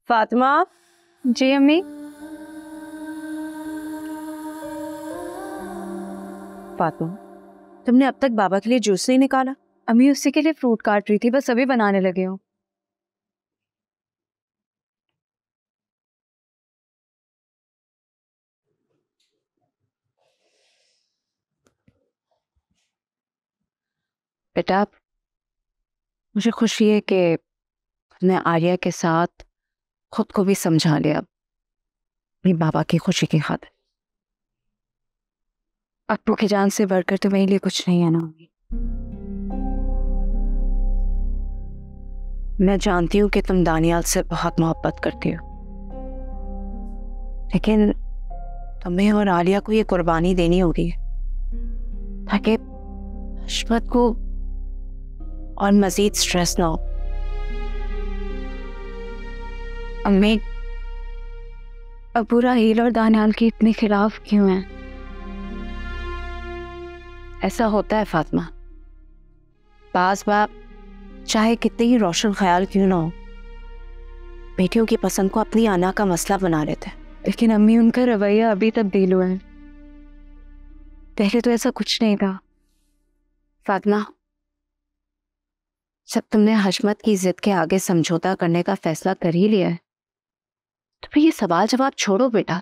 फातिमा। जी अम्मी। फातिमा, तुमने अब तक बाबा के लिए जूस नहीं निकाला? अम्मी उसी के लिए फ्रूट काट रही थी, बस अभी बनाने लगे हूँ। बेटा, मुझे खुशी है कि तुमने आर्या के साथ खुद को भी समझा लिया अपनी बाबा की खुशी की खातिर। अप्पू की जान से बढ़कर तो मेरे लिए कुछ नहीं है ना। मैं जानती हूँ कि तुम दानियाल से बहुत मोहब्बत करती हो, लेकिन तुम्हें और आलिया को ये कुर्बानी देनी होगी ताकि हशमत को और मजीद स्ट्रेस ना हो। अम्मी, अबू राहील और दानियाल के इतने खिलाफ क्यों हैं? ऐसा होता है फातिमा, बाज बाप चाहे कितने ही रोशन ख्याल क्यों ना हो, बेटियों की पसंद को अपनी आना का मसला बना लेते हैं। लेकिन अम्मी, उनका रवैया अभी तब्दील हुआ है, पहले तो ऐसा कुछ नहीं था। फातिमा, जब तुमने हशमत की जिद के आगे समझौता करने का फैसला कर ही लिया है तो फिर ये सवाल जवाब छोड़ो बेटा।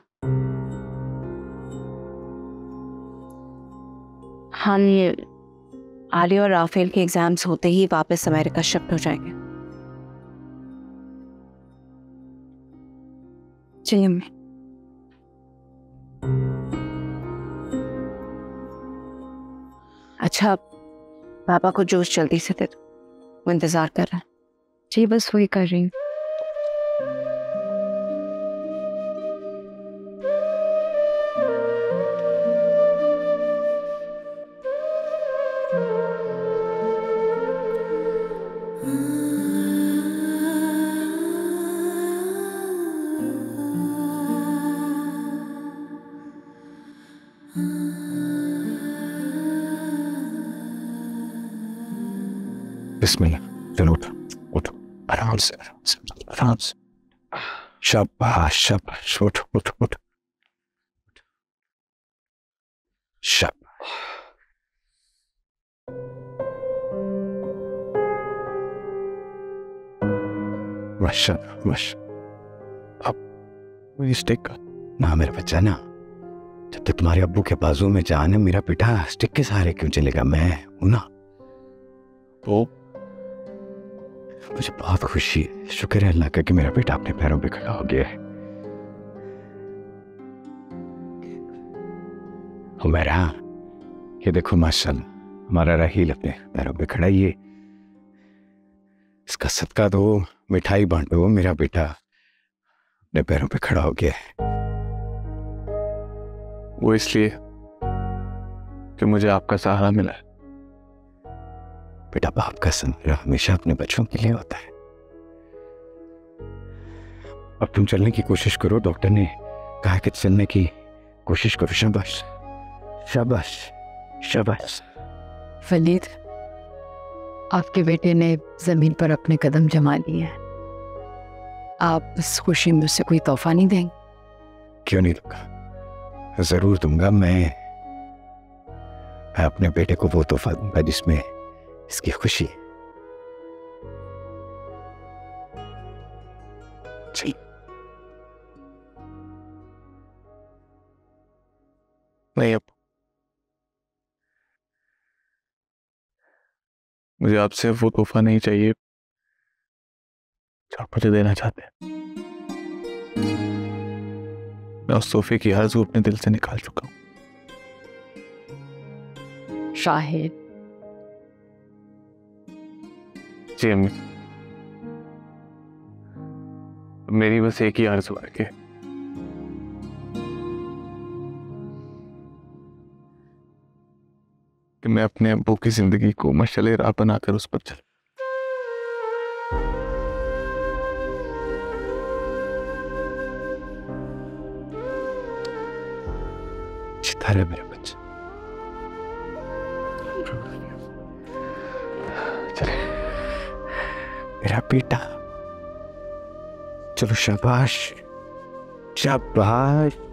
हाँ, ये आलिया और राफेल के एग्जाम्स होते ही वापस अमेरिका शिफ्ट हो जाएंगे। चलिए अम्मी। अच्छा, पापा को जूस जल्दी से दे दो, वो इंतजार कर रहा है। जी बस वही कर रही हूँ। बिस्मिल्लाह, चलो उठो उठो, आराम से आराम से आराम से। शाबाश शाबाश, उठो उठो उठो, शाबाश। माशाल्लाह माशाल्लाह। अब मुझे स्टिक का ना मेरा बच्चा ना, जब तक तुम्हारे अब्बू के बाजू में जान है मेरा बेटा स्टिक के सहारे क्यों चलेगा? मैं हूं ना। तो मुझे बहुत खुशी है, शुक्र है अल्लाह का कि मेरा बेटा अपने पैरों पे खड़ा हो गया है। हुमैरा, ये देखो माशाल्लाह हमारा राहील अपने पैरों पे खड़ा ही है। इसका सदका दो, मिठाई बांटो, मेरा बेटा अपने पैरों पे खड़ा हो गया है। वो इसलिए कि मुझे आपका सहारा मिला है। बेटा, बाप का सहारा हमेशा अपने बच्चों के लिए होता है। अब तुम चलने की कोशिश करो, डॉक्टर ने कहा कि चलने की कोशिश करो। शाबाश शाबाश शाबाश। वलीद, आपके बेटे ने जमीन पर अपने कदम जमा लिए हैं, आप इस खुशी में उसे कोई तोहफा नहीं देंगे? क्यों नहीं दूंगा, जरूर दूंगा। मैं अपने बेटे को वो तोहफा दूंगा जिसमें इसकी खुशी है। जी नहीं, अब मुझे आपसे वो तोहफा नहीं चाहिए जो आप मुझे देना चाहते हैं। मैं उस तोहफे की आरज़ू अपने दिल से निकाल चुका हूं। शाहिद, जी अम्मी, मेरी बस एक ही आरज़ू है कि मैं अपने अब्बू की जिंदगी को मशाले राह बनाकर उस पर चलूं। चिता रहे मेरा बच्चा। चले मेरा बेटा, चलो शाबाश शाबाश।